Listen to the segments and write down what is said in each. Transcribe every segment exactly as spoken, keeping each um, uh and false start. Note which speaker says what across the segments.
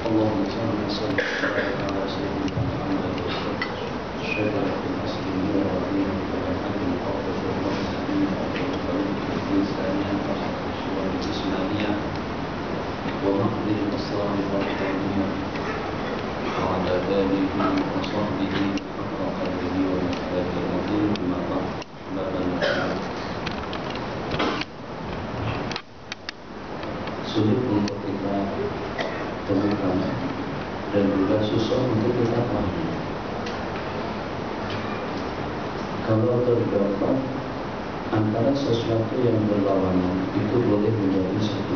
Speaker 1: اللهم صل وسلم وبارك على سيدنا محمد الشافع في الأصل النور والدين والحق المحافظ والمسلمين والطريق الإنسانية وحق الصور الإسلامية ومقضي الأسرار والحرمية وعلى آله وصحبه حق قدره ومقداره العظيم بما بعد باب sulit untuk kita temukan dan juga susah untuk kita pahami. Kalau terdapat antara sesuatu yang berlawanan itu boleh menjadi satu.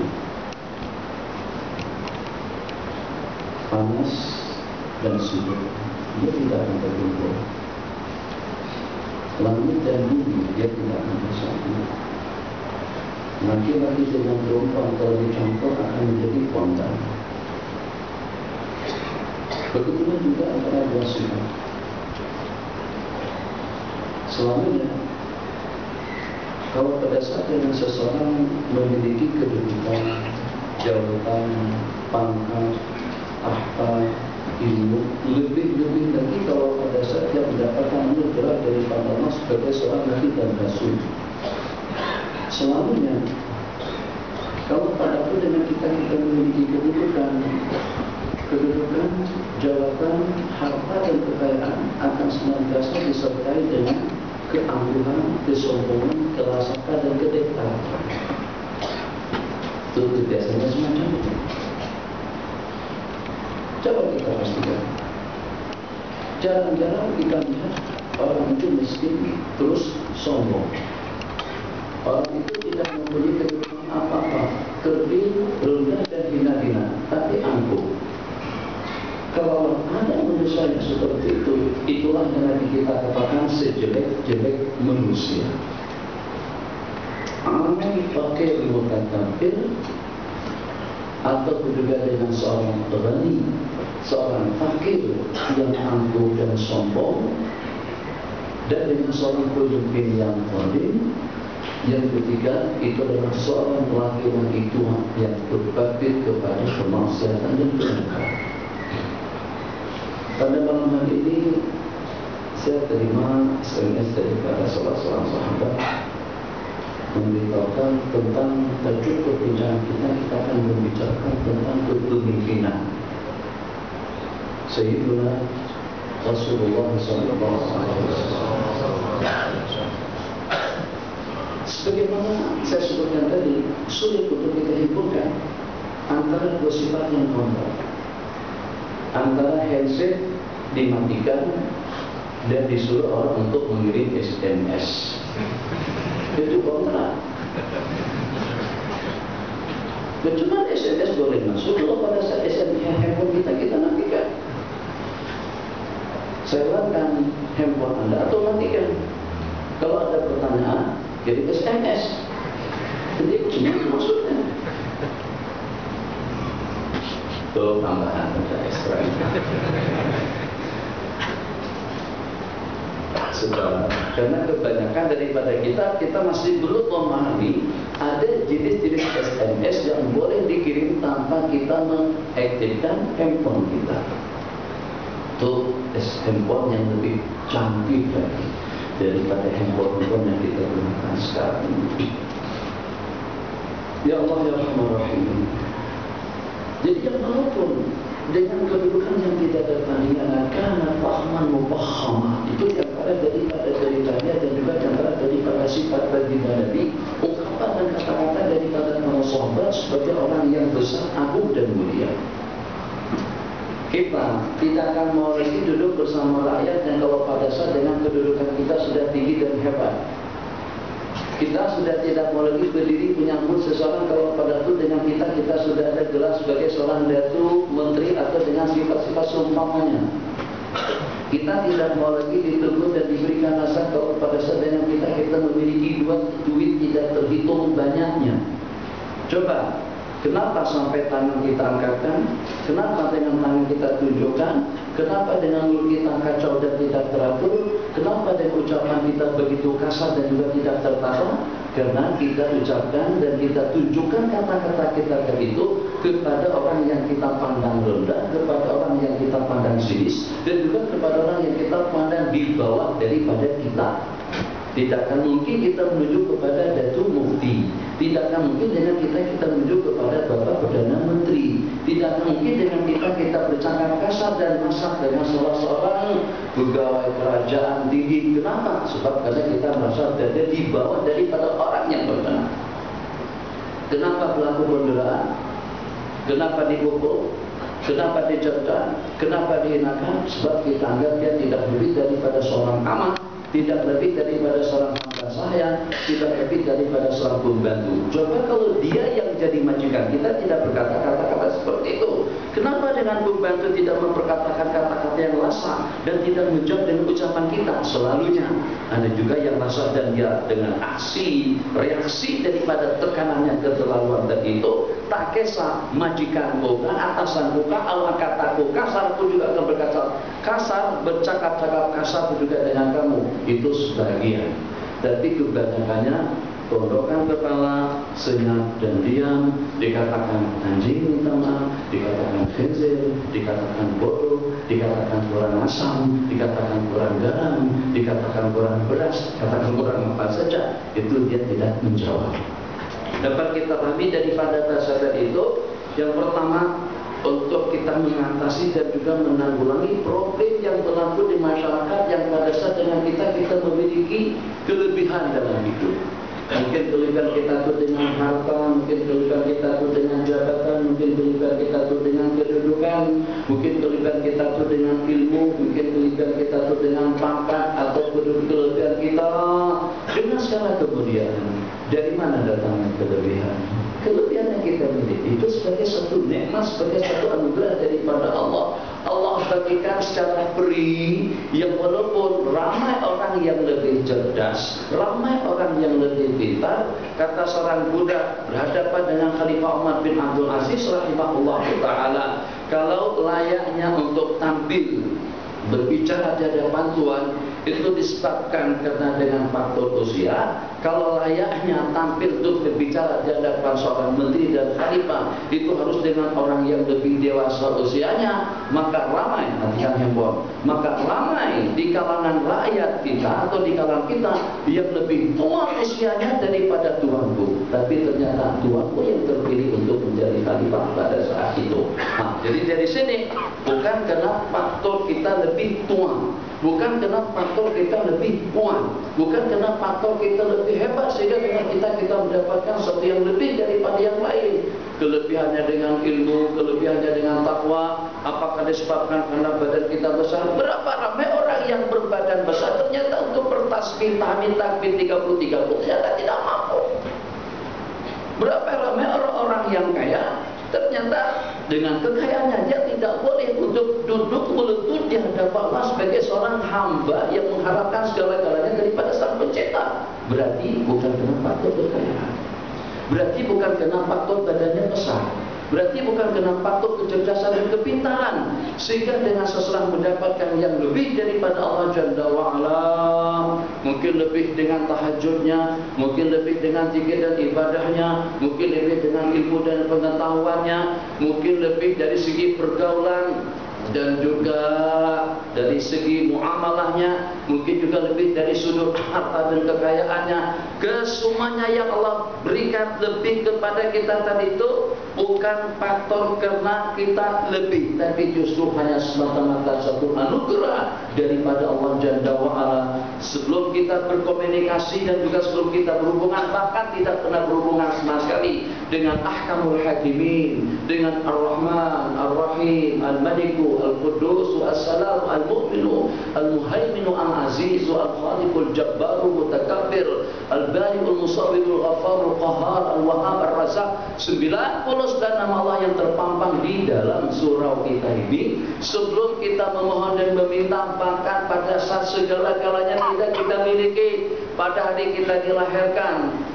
Speaker 1: Panas dan sejuk dia tidak akan berkumpul. Langit dan bumi dia tidak akan bersatu. Laki-laki dengan perempuan kalau dicampur akan menjadi kondan. Begitulah juga antara dua sifat. Selamanya, kalau pada saat yang seseorang memiliki kedudukan, jabatan, pangkat, tahta, ilmu, lebih-lebih lagi kalau pada saat dia mendapatkan anugerah daripada Allah sebagai seorang nabi dan rasul. Selamanya, kalau pada waktu dengan kita kita memiliki kedudukan, kedudukan, jabatan, harta dan kekayaan akan senantiasa disertai dengan keangkuhan, kesombongan, kelasaka dan kedekatan. Itu biasanya semacam itu. Coba kita pastikan. Jarang-jarang kita lihat orang itu miskin terus sombong. Orang itu tidak mempunyai kedudukan apa-apa, kerdil, rendah dan hina-hina, tapi angkuh. Kalau ada manusia yang seperti itu, itulah yang nanti kita katakan sejelek-jelek manusia. Amai pakai mutakabir atau juga dengan seorang ghani, seorang fakir yang angkuh dan sombong, dan dengan seorang pemimpin yang zalim. Yang ketiga, itu adalah seorang laki-laki tua yang berbakti kepada kemaksiatan dan kemungkaran. Pada malam hari ini, saya terima S M S daripada salah seorang sahabat memberitahukan tentang tajuk perbincangan kita. Kita akan membicarakan tentang kepemimpinan Sayyidina Rasulullah sallallahu alaihi wasallam. Sebagaimana saya sebutkan tadi, sulit untuk kita himpunkan antara dua sifat yang kontra, antara handset dimatikan dan disuruh orang untuk mengirim S M S. Itu kontra. Cuma S M S boleh masuk kalau pada saat S M S handphone kita kita matikan. Silakan handphone Anda atau matikan. Kalau ada pertanyaan, jadi S M S. Jadi cuma maksudnya. Itu tambahan ada ekstra. Saudara, karena kebanyakan daripada kita kita masih belum memahami ada jenis-jenis S M S yang boleh dikirim tanpa kita mengaktifkan handphone kita. Itu handphone yang lebih canggih lagi daripada handphone-handphone yang kita gunakan sekarang ini. Ya Allah ya Rahman Rahim. Jadi yang walaupun dengan kedudukan yang tidak tertandingan, karena fahman mufahhamah, itu yang ada daripada ceritanya dan juga yang ada daripada sifat baginda Nabi, ungkapan dan kata-kata daripada para sahabat sebagai orang yang besar, agung dan mulia. Kita tidak akan mau lagi duduk bersama rakyat yang kalau pada saat dengan kedudukan kita sudah tinggi dan hebat. Kita sudah tidak mau lagi berdiri menyambut seseorang kalau pada itu dengan kita kita sudah ada gelar sebagai seorang datu, menteri atau dengan sifat-sifat seumpamanya. Kita tidak mau lagi ditegur dan diberikan nasihat kalau pada saat dengan kita kita memiliki dua duit tidak terhitung banyaknya. Coba. Kenapa sampai tangan kita angkatkan? Kenapa dengan tangan kita tunjukkan? Kenapa dengan mulut kita kacau dan tidak teratur? Kenapa dengan ucapan kita begitu kasar dan juga tidak tertata? Karena kita ucapkan dan kita tunjukkan kata-kata kita itu kepada orang yang kita pandang rendah, kepada orang yang kita pandang sinis, dan juga kepada orang yang kita pandang di bawah daripada kita. Tidak akan mungkin kita menuju kepada Datuk Mufti. Tidak akan mungkin dengan kita kita menuju kepada Bapak Perdana Menteri. Tidak akan mungkin dengan kita kita bercakap kasar dan kasar dengan salah seorang pegawai kerajaan tinggi. Kenapa? Sebab karena kita merasa berada di bawah daripada orang yang berkenan. Kenapa pelaku penderaan? Kenapa dipukul? Kenapa dicerca? Kenapa dihinakan? Sebab kita anggap dia tidak lebih daripada seorang amat, tidak lebih daripada seorang hamba sahaya, tidak lebih daripada seorang pembantu. Coba kalau dia yang jadi majikan kita tidak berkata kata-kata seperti itu. Kenapa dengan pembantu tidak memperkatakan kata-kata yang lasa dan tidak menjawab dengan ucapan kita selalunya? Ada juga yang lasa dan dia dengan aksi, reaksi daripada tekanannya keterlaluan tadi itu, tak kisah majikan bukan, atasan bukan, Allah kataku kasar pun juga akan berkata kasar, bercakap-cakap kasar pun juga dengan kamu. Itu sebagian. Tapi kebanyakannya tundukkan kepala, senyap dan diam, dikatakan anjing minta maaf, dikatakan khinzir, dikatakan bodoh, dikatakan kurang asam, dikatakan kurang garam, dikatakan kurang beras, dikatakan kurang apa saja, itu dia tidak menjawab. Dapat kita pahami daripada bahasa tadi itu, yang pertama, untuk kita mengatasi dan juga menanggulangi problem yang berlaku di masyarakat yang pada saat dengan kita kita memiliki kelebihan dalam hidup. Mungkin kelebihan kita itu dengan harta, mungkin kelebihan kita itu dengan jabatan, mungkin kelebihan kita itu dengan kedudukan, mungkin kelebihan kita itu dengan ilmu, mungkin kelebihan kita itu dengan pangkat atau kelebihan kita dengan segala kemuliaan. Dari mana datangnya kelebihan? Kelebihan yang kita miliki itu sebagai satu nikmat, sebagai satu anugerah daripada Allah. Allah bagikan secara free, yang walaupun ramai orang yang lebih cerdas, ramai orang yang lebih pintar. Kata seorang budak berhadapan dengan Khalifah Umar bin Abdul Aziz rahimahullah ta'ala, kalau layaknya untuk tampil berbicara di hadapan Tuhan itu disebabkan karena dengan faktor usia. Kalau layaknya tampil untuk berbicara di hadapan seorang menteri dan khalifah itu harus dengan orang yang lebih dewasa usianya, maka ramai, artinya heboh, maka ramai di kalangan rakyat kita atau di kalangan kita yang lebih tua usianya daripada tuanku. Tapi ternyata tuanku yang terpilih untuk menjadi khalifah pada saat itu. Nah, jadi dari sini bukan karena faktor kita lebih tua, bukan karena faktor kita lebih kuat, bukan karena faktor kita lebih hebat sehingga dengan kita kita mendapatkan sesuatu yang lebih daripada yang lain. Kelebihannya dengan ilmu, kelebihannya dengan takwa. Apakah disebabkan karena badan kita besar? Berapa ramai orang yang berbadan besar ternyata untuk bertasbih tahmid takbir tiga puluh tiga puluh ternyata tidak mampu. Berapa ramai orang-orang yang kaya ternyata dengan kekayaannya dia tidak boleh untuk duduk melutut di hadapan Allah sebagai seorang hamba yang mengharapkan segala-galanya daripada Sang Pencipta. Berarti bukan karena faktor kekayaan, berarti bukan karena faktor badannya besar, berarti bukan karena faktor kecerdasan dan kepintaran, sehingga dengan seseorang mendapatkan yang lebih daripada Allah Jalla wa'ala. Mungkin lebih dengan tahajudnya, mungkin lebih dengan zikir dan ibadahnya, mungkin lebih dengan ilmu dan pengetahuannya, mungkin lebih dari segi pergaulan dan juga dari segi muamalahnya, mungkin juga lebih dari sudut harta dan kekayaannya. Kesemuanya yang Allah berikan lebih kepada kita tadi itu bukan faktor karena kita lebih, tapi justru hanya semata-mata satu anugerah daripada Allah Jalla wa'ala. Sebelum kita berkomunikasi dan juga sebelum kita berhubungan, bahkan tidak pernah berhubungan sama sekali dengan Ahkamul Hakimin, dengan Ar-Rahman, Ar-Rahim, Al-Maliku, Al-Qudus, As-Salam, Al-Mu'minu, Al-Muhaiminu, Al-Azizu, Al-Khaliqul Jabbaru, Mutakabbir, Al-Bari'ul Musawwirul Ghafarul Qahhar, Al-Wahhab, Ar-Razak. sembilan puluh sembilan nama Allah yang terpampang di dalam surau kita ini. Sebelum kita memohon dan meminta, bahkan pada saat segala-galanya tidak kita miliki, pada hari kita dilahirkan,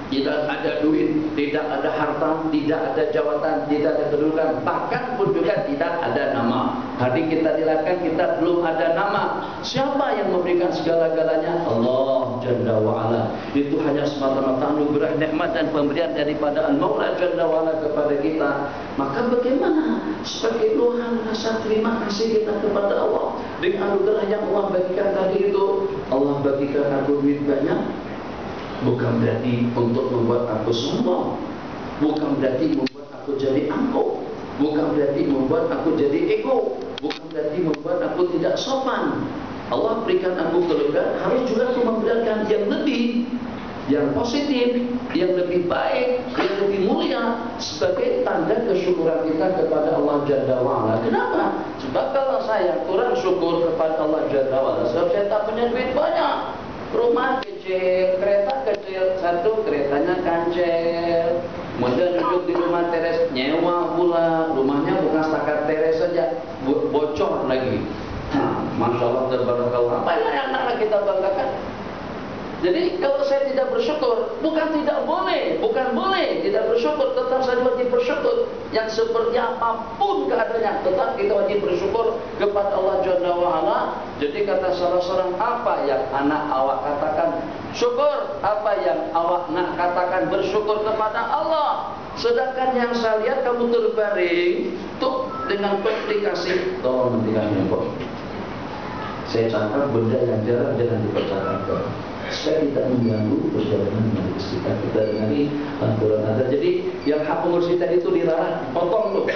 Speaker 1: tidak ada duit, tidak ada harta, tidak ada jawatan, tidak ada kedudukan, bahkan pun juga tidak ada nama. Hari kita dilahirkan kita belum ada nama. Siapa yang memberikan segala-galanya? Allah Jalla wa'ala. Itu hanya semata-mata anugerah, nikmat dan pemberian daripada Al-Maula Jalla wa'ala kepada kita. Maka bagaimana sebagai luahan rasa terima kasih kita kepada Allah dengan anugerah yang Allah bagikan tadi itu? Allah bagikan aku duit banyak, bukan berarti untuk membuat aku sombong, bukan berarti membuat aku jadi angkuh, bukan berarti membuat aku jadi ego, bukan berarti membuat aku tidak sopan. Allah berikan aku kelegaan, harus juga aku memberikan yang lebih, yang positif, yang lebih baik, yang lebih mulia sebagai tanda kesyukuran kita kepada Allah Jalla wa'ala. Kenapa? Sebab kalau saya kurang syukur kepada Allah Jalla wa'ala, sebab saya tak punya duit banyak, rumah kecil, kereta kecil, satu keretanya kancil, kemudian duduk di rumah teres, nyewa pula, rumahnya bukan setakat teres saja, bocor lagi. Nah, Masya Allah, tabarakallah. Apa yang nak kita banggakan? Jadi kalau saya tidak bersyukur, bukan tidak boleh, bukan boleh tidak bersyukur, tetap saja wajib bersyukur. Yang seperti apapun keadaannya, tetap kita wajib bersyukur kepada Allah Jalla wa'ala. Jadi kata salah seorang, apa yang anak awak katakan syukur, apa yang awak nak katakan bersyukur kepada Allah. Sedangkan yang saya lihat kamu terbaring tuh dengan komplikasi. Tolong hentikan handphone. Saya cakap benda yang jarang jangan dipercakapkan, supaya tidak mengganggu perjalanan majelis kita. Kita dengar aturan ada. Jadi yang hak pengurus kita itu dilarang, potong tuh.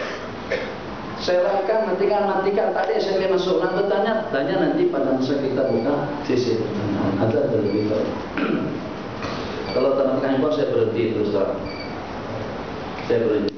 Speaker 1: Saya larangkan, nantikan, nantikan. Tadi saya masuk, nanti tanya, tanya nanti pada masa kita buka sesi pertanyaan. Ada terlebih dahulu. Kalau teman-teman saya berhenti terus terang. Saya berhenti.